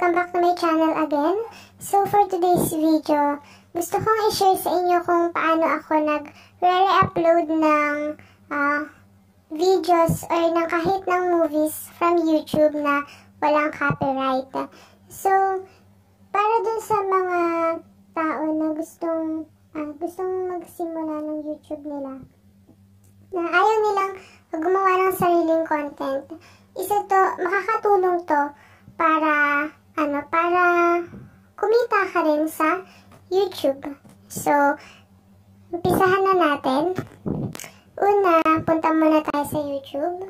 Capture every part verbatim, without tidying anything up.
welcome back to my channel again. So for today's video, gusto kong i-share sa inyo kung paano ako nag-re-upload ng uh, videos or ng kahit ng movies from YouTube na walang copyright. So, para dun sa mga tao na gustong, uh, gustong magsimula ng YouTube nila, na ayaw nilang gumawa ng sariling content, isa to, makakatulong to para, ano, para kumita ka rin sa YouTube. So, umpisahan na natin. Una, punta muna tayo sa YouTube.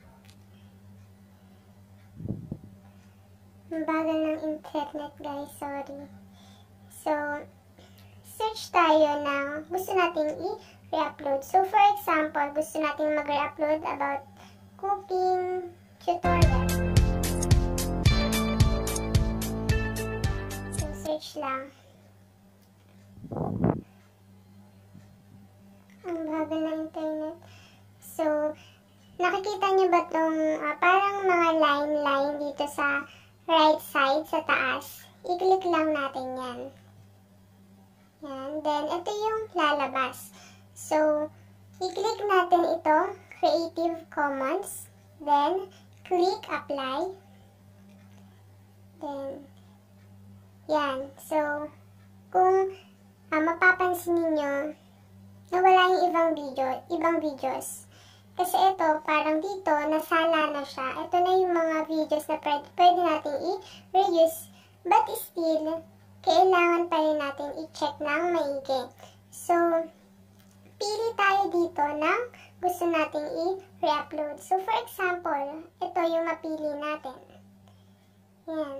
Ang bagal ng internet, guys. Sorry. So, search tayo ng gusto nating i-re-upload. So, for example, gusto nating mag-re-upload about cooking tutorial. So, search lang. Ang bagal ng internet. So, nakikita niyo ba itong uh, parang mga line-line dito sa right side, sa taas? I-click lang natin yan. Yan. Then, ito yung lalabas. So, i-click natin ito, Creative Commons. Then, click Apply. Then, yan. So, kung uh, mapapansin niyo nawala yung ibang video, ibang videos. Kasi ito, parang dito, nasala na siya. Ito na yung mga videos na pwede, pwede natin i-reuse. But still, kailangan pa rin natin i-check ng maigi. So, pili tayo dito ng gusto natin i-re-upload. So, for example, ito yung mapili natin. Yan.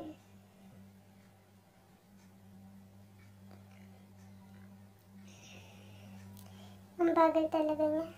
Ang bagal talaga niya.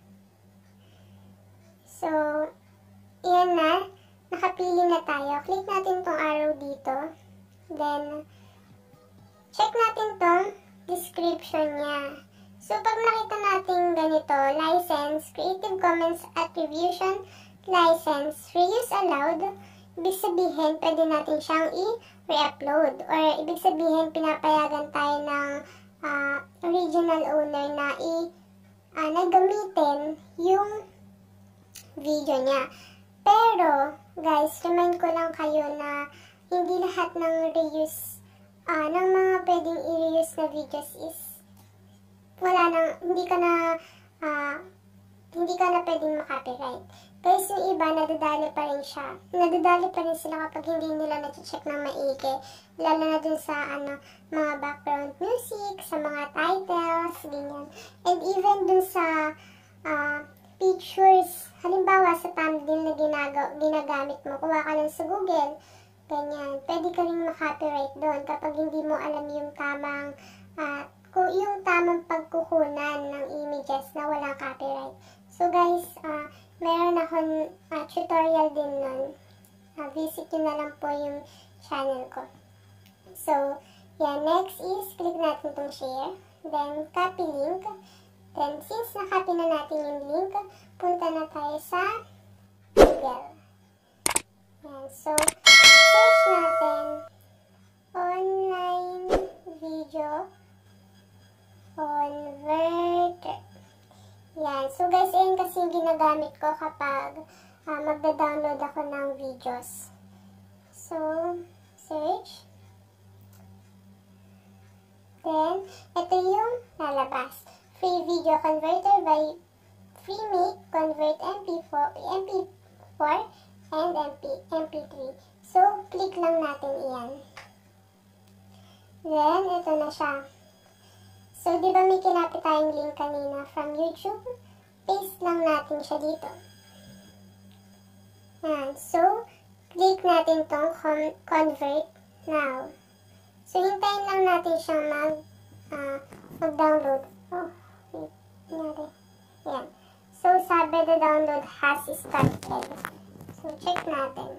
So, yan na. Nakapili na tayo. Click natin tong arrow dito. Then, check natin tong description niya. So, pag nakita natin ganito, license, Creative Commons Attribution License, Reuse Allowed, ibig sabihin, pwede natin siyang i-re-upload. Or, ibig sabihin, pinapayagan tayo ng uh, original owner na i uh, na gamitin yung video niya. Pero, guys, remind ko lang kayo na hindi lahat ng reuse, uh, ng mga pwedeng i-reuse na videos is wala nang, hindi ka na, uh, hindi ka na pwedeng makopyright. Guys, yung iba, nadadali pa rin siya. Nadadali pa rin sila kapag hindi nila na-check ng maigi. Lalo na dun sa, ano, mga background music, sa mga titles, ganyan. And even dun sa, uh, pictures, halimbawa sa thumbnail na ginaga ginagamit mo, kuha ka lang sa Google, ganyan. Pwede ka rin makopyright doon kapag hindi mo alam yung tamang, uh, yung tamang pagkukunan ng images na walang copyright. So guys, uh, meron akong uh, tutorial din nun. Uh, visit nyo na lang po yung channel ko. So, yeah, next is click natin itong share. Then, copy link. Then, since na-copy na natin yung link, punta na tayo sa Google. Yan. So, search natin online video converter. Yan. So, guys, ayan kasi yung ginagamit ko kapag uh, magda-download ako ng videos. So, search. Then, ito yung lalabas. Free video converter by FreeMake, convert M P four, M P four and M P, M P three. So, click lang natin iyan. Then, ito na siya. So, di ba may kinapit tayong link kanina from YouTube? Paste lang natin siya dito. Yan. So, click natin tong convert now. So, hintayin lang natin siyang mag, uh, mag-download. Oh, wait. Nangyari. Yan. So, sabi the download has started. So, check natin.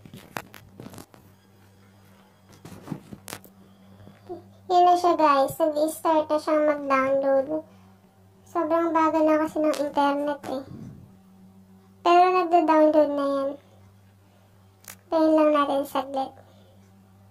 Yan na siya, guys. Nag-start na siyang mag-download. Sobrang bagal na kasi ng internet eh. Pero nagda-download na yan. Tayin lang natin saglit.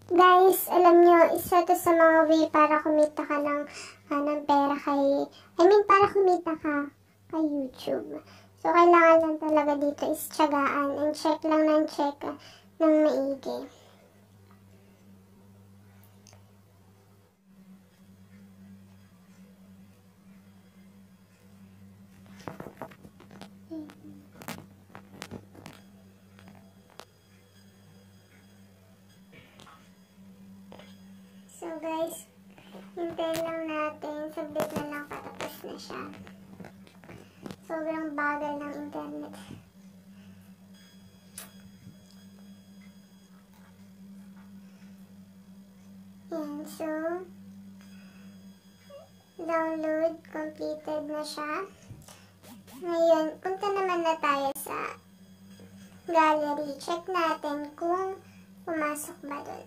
Guys, alam nyo, isa to sa mga way para kumita ka ng, uh, ng pera kay, I mean, para kumita ka kay YouTube. So, kailangan lang talaga dito is tiyagaan and check lang ng check uh, ng maigi. So guys, hintayin lang natin, sabit na lang patapos na siya. Sobrang bagal ng internet. Yan, so download completed na siya. Ngayon, punta naman na tayo sa gallery. Check natin kung pumasok ba doon.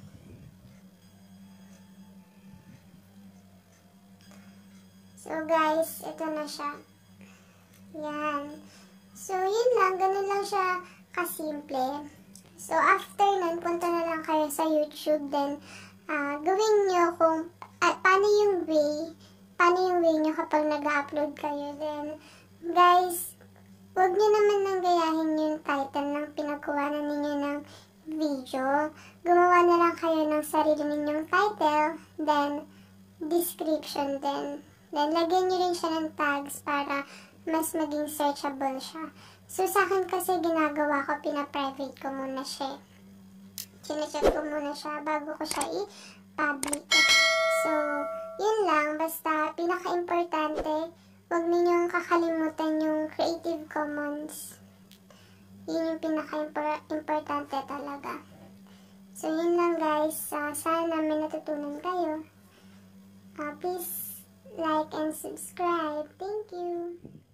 So guys, ito na siya. Yan. So yun lang, ganun lang siya kasimple. So after nun, punta na lang kayo sa YouTube. Then, uh, gawin nyo kung, uh, paano yung way, paano yung way nyo kapag nag-upload kayo. Then, guys, huwag nyo naman nang gayahin yung title ng pinagkuhanan ninyo ng video. Gumawa na lang kayo ng sarili ninyong title, then, description din. Then, lagyan nyo rin siya ng tags para mas maging searchable siya. So, sa akin kasi ginagawa ko, pina-private ko muna siya. Sinecheck ko muna siya bago ko siya i-public. So, yun lang. Basta, pinaka-importante, huwag ninyong kakalimutan yung Creative Commons. Yun yung pinaka-importante talaga. So, yun lang guys. Uh, sana may natutunan kayo. Uh, please, like and subscribe. Thank you.